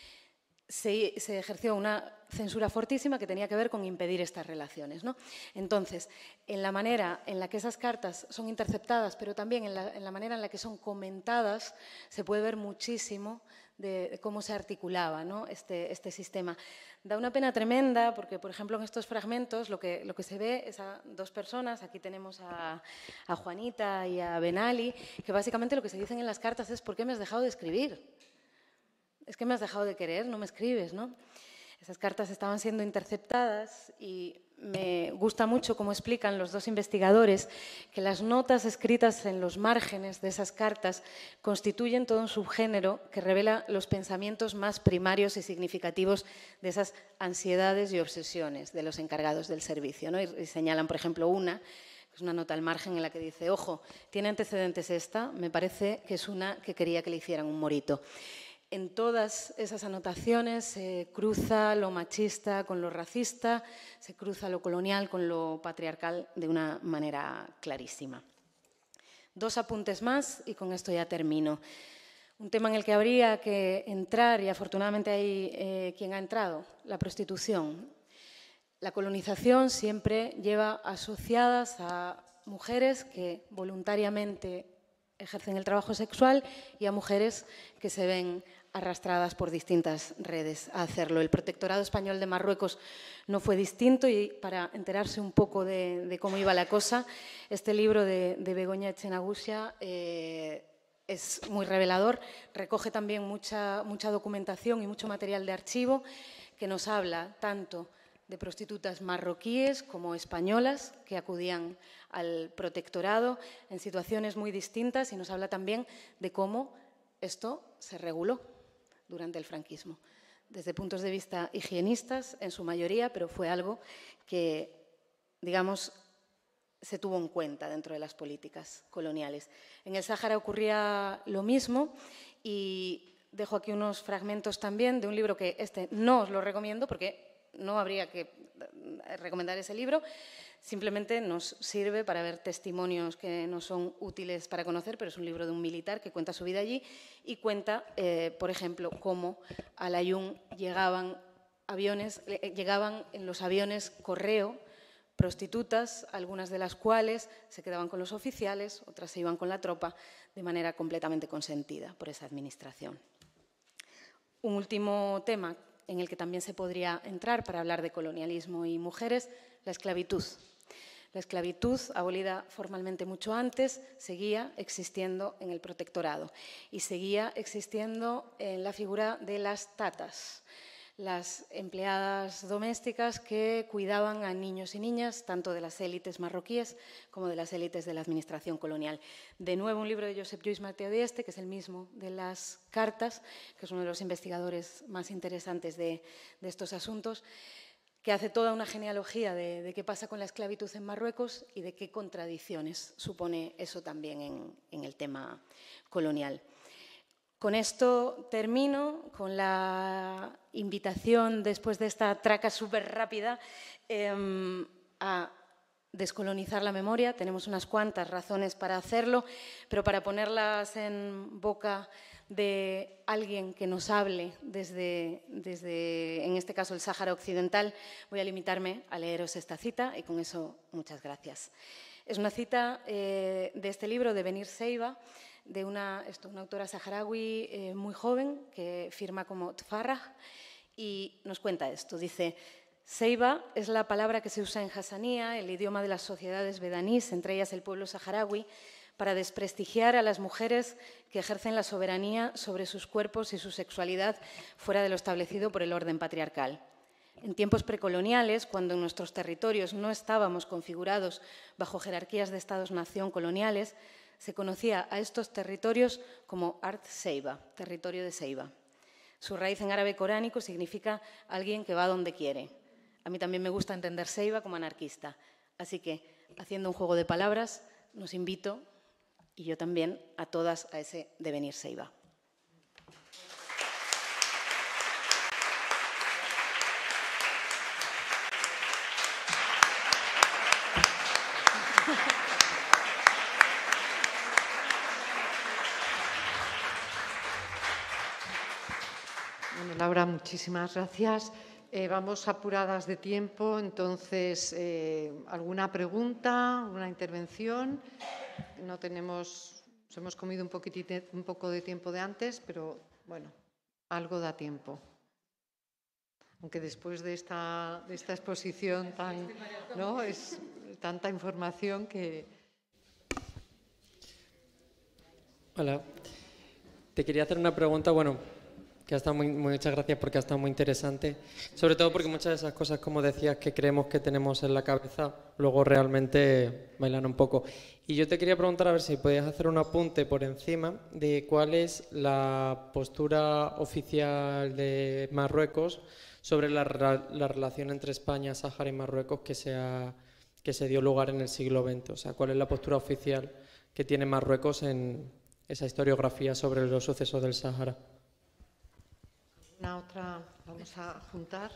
se ejerció una censura fortísima que tenía que ver con impedir estas relaciones, ¿no? Entonces, en la manera en la que esas cartas son interceptadas, pero también en la manera en la que son comentadas, se puede ver muchísimo de cómo se articulaba, ¿no? este sistema. Da una pena tremenda porque, por ejemplo, en estos fragmentos lo que se ve es a dos personas, aquí tenemos a Juanita y a Benali, que básicamente lo que se dicen en las cartas es ¿por qué me has dejado de escribir? Es que me has dejado de querer, no me escribes, ¿no? Esas cartas estaban siendo interceptadas y me gusta mucho cómo explican los dos investigadores que las notas escritas en los márgenes de esas cartas constituyen todo un subgénero que revela los pensamientos más primarios y significativos de esas ansiedades y obsesiones de los encargados del servicio, ¿no? Y señalan, por ejemplo, una que es una nota al margen en la que dice, ojo, tiene antecedentes esta, me parece que es una que quería que le hicieran un morito. En todas esas anotaciones se cruza lo machista con lo racista, se cruza lo colonial con lo patriarcal de una manera clarísima. Dos apuntes más y con esto ya termino. Un tema en el que habría que entrar, y afortunadamente hay quien ha entrado, la prostitución. La colonización siempre lleva asociadas a mujeres que voluntariamente ejercen el trabajo sexual y a mujeres que se ven arrastradas por distintas redes a hacerlo. El Protectorado Español de Marruecos no fue distinto y para enterarse un poco de cómo iba la cosa, este libro de Begoña Etxenagusia es muy revelador, recoge también mucha documentación y mucho material de archivo que nos habla tanto de prostitutas marroquíes como españolas que acudían al protectorado en situaciones muy distintas y nos habla también de cómo esto se reguló durante el franquismo, desde puntos de vista higienistas en su mayoría, pero fue algo que, digamos, se tuvo en cuenta dentro de las políticas coloniales. En el Sáhara ocurría lo mismo y dejo aquí unos fragmentos también de un libro que no os lo recomiendo porque no habría que recomendar ese libro, simplemente nos sirve para ver testimonios que no son útiles para conocer, pero es un libro de un militar que cuenta su vida allí y cuenta, por ejemplo, cómo a Layún llegaban en los aviones correo prostitutas, algunas de las cuales se quedaban con los oficiales, otras se iban con la tropa de manera completamente consentida por esa administración. Un último tema en el que también se podría entrar para hablar de colonialismo y mujeres, la esclavitud. La esclavitud, abolida formalmente mucho antes, seguía existiendo en el protectorado y seguía existiendo en la figura de las tatas, las empleadas domésticas que cuidaban a niños y niñas, tanto de las élites marroquíes como de las élites de la administración colonial. De nuevo, un libro de Josep Lluís Mateu Dieste, que es el mismo de las cartas, que es uno de los investigadores más interesantes de estos asuntos, que hace toda una genealogía de qué pasa con la esclavitud en Marruecos y de qué contradicciones supone eso también en el tema colonial. Con esto termino, con la invitación, después de esta traca súper rápida, a descolonizar la memoria. Tenemos unas cuantas razones para hacerlo, pero para ponerlas en boca de alguien que nos hable desde, en este caso, el Sáhara Occidental, voy a limitarme a leeros esta cita y con eso muchas gracias. Es una cita de este libro de Benir Seiba, de una autora saharaui muy joven que firma como Tfarrah y nos cuenta esto. Dice: Seiba es la palabra que se usa en Hassanía, el idioma de las sociedades bedanís, entre ellas el pueblo saharaui, para desprestigiar a las mujeres que ejercen la soberanía sobre sus cuerpos y su sexualidad fuera de lo establecido por el orden patriarcal. En tiempos precoloniales, cuando en nuestros territorios no estábamos configurados bajo jerarquías de estados-nación coloniales, se conocía a estos territorios como Ard Seiba, territorio de Seiba. Su raíz en árabe coránico significa alguien que va donde quiere. A mí también me gusta entender Seiba como anarquista. Así que, haciendo un juego de palabras, nos invito, y yo también, a todas a ese devenir Seiba. Bueno, Laura, muchísimas gracias. Vamos apuradas de tiempo, entonces, ¿alguna pregunta, alguna intervención? No tenemos, nos hemos comido un poco de tiempo de antes, pero bueno, algo da tiempo. Aunque después de esta exposición ¿no? Es tanta información que... Hola, te quería hacer una pregunta, que ha estado muchas gracias porque ha estado muy interesante, sobre todo porque muchas de esas cosas, como decías, que creemos que tenemos en la cabeza, luego realmente bailan un poco. Y yo te quería preguntar a ver si podías hacer un apunte por encima de cuál es la postura oficial de Marruecos sobre la relación entre España, Sáhara y Marruecos que se dio lugar en el siglo XX. O sea, cuál es la postura oficial que tiene Marruecos en esa historiografía sobre los sucesos del Sáhara. Una otra, vamos a juntar.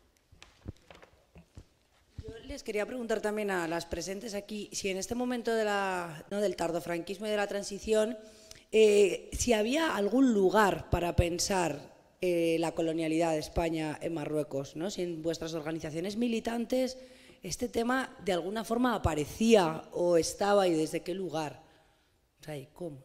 Yo les quería preguntar también a las presentes aquí si en este momento del tardofranquismo y de la transición, si había algún lugar para pensar la colonialidad de España en Marruecos, ¿no? Si en vuestras organizaciones militantes este tema de alguna forma aparecía o estaba y desde qué lugar, o sea, ¿y cómo?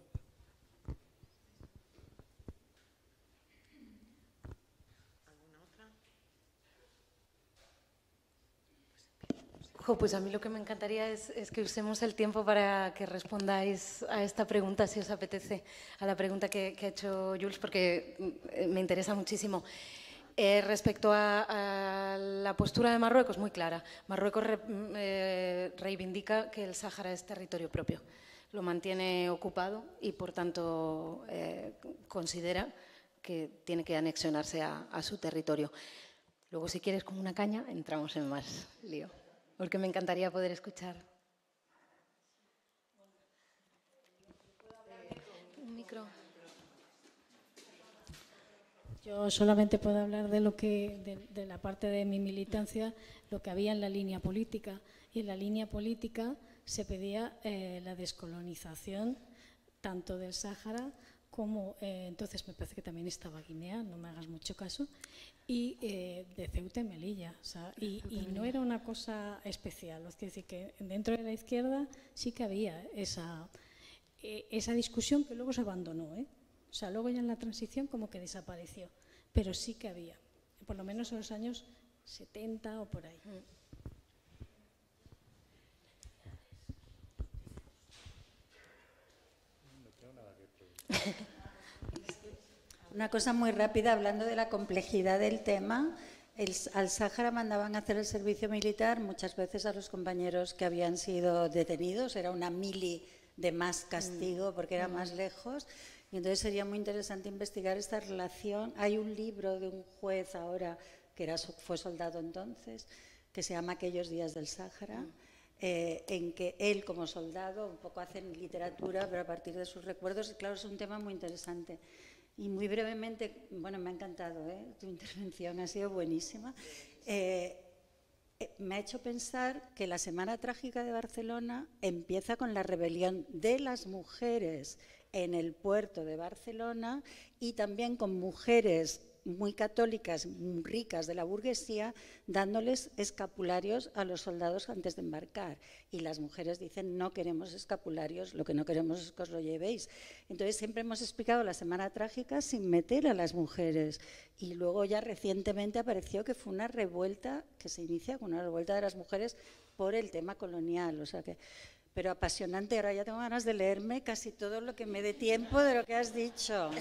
Pues a mí lo que me encantaría es que usemos el tiempo para que respondáis a esta pregunta, si os apetece, a la pregunta que ha hecho Jules, porque me interesa muchísimo. Respecto a la postura de Marruecos, muy clara. Marruecos reivindica que el Sáhara es territorio propio, lo mantiene ocupado y, por tanto, considera que tiene que anexionarse a su territorio. Luego, si quieres, con una caña, entramos en más lío, porque me encantaría poder escuchar. Un micro. Yo solamente puedo hablar de lo que, de la parte de mi militancia, lo que había en la línea política. Y en la línea política se pedía la descolonización tanto del Sáhara como, entonces me parece que también estaba Guinea, no me hagas mucho caso, y de Ceuta y Melilla. O sea, y no era una cosa especial. Es decir, que dentro de la izquierda sí que había esa discusión que luego se abandonó, ¿eh? O sea, luego ya en la transición como que desapareció, pero sí que había, por lo menos en los años 70 o por ahí. Una cosa muy rápida, hablando de la complejidad del tema, al Sáhara mandaban a hacer el servicio militar muchas veces a los compañeros que habían sido detenidos, era una mili de más castigo porque era más lejos, y entonces sería muy interesante investigar esta relación. Hay un libro de un juez ahora que fue soldado entonces, que se llama Aquellos días del Sáhara, en que él como soldado un poco hace literatura, pero a partir de sus recuerdos, y claro, es un tema muy interesante. Y muy brevemente, bueno, me ha encantado, tu intervención ha sido buenísima. Me ha hecho pensar que la Semana Trágica de Barcelona empieza con la rebelión de las mujeres en el puerto de Barcelona y también con mujeres muy católicas, muy ricas de la burguesía, dándoles escapularios a los soldados antes de embarcar. Y las mujeres dicen, no queremos escapularios, lo que no queremos es que os lo llevéis. Entonces siempre hemos explicado la Semana Trágica sin meter a las mujeres. Y luego ya recientemente apareció que fue una revuelta que se inicia con una revuelta de las mujeres por el tema colonial. O sea que, pero apasionante. Ahora ya tengo ganas de leerme casi todo lo que me dé tiempo de lo que has dicho.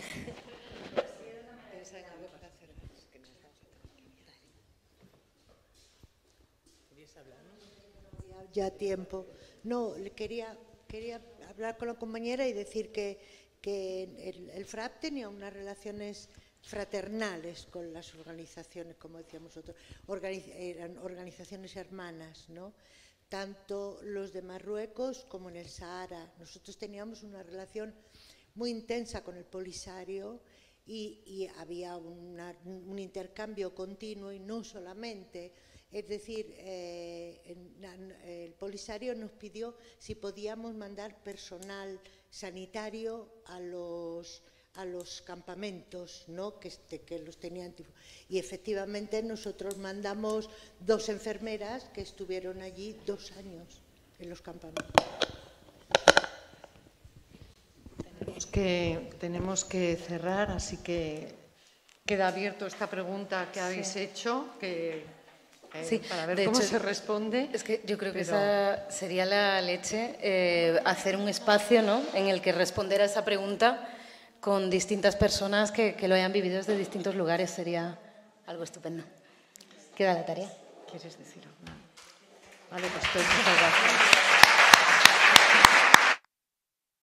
Ya tiempo. No, quería hablar con la compañera y decir que el FRAP tenía unas relaciones fraternales con las organizaciones, como decíamos nosotros, eran organizaciones hermanas, ¿no? Tanto los de Marruecos como en el Sahara. Nosotros teníamos una relación muy intensa con el Polisario y había un intercambio continuo y no solamente. Es decir, el Polisario nos pidió si podíamos mandar personal sanitario a los campamentos, ¿no? que los tenían. Y efectivamente nosotros mandamos 2 enfermeras que estuvieron allí 2 años en los campamentos. Tenemos que cerrar, así que queda abierto esta pregunta que habéis hecho, para ver cómo se responde. Es que yo creo que esa sería la leche, hacer un espacio, ¿no?, en el que responder a esa pregunta con distintas personas que lo hayan vivido desde distintos lugares. Sería algo estupendo. Queda la tarea. ¿Quieres decir algo? Vale, pues muchas gracias.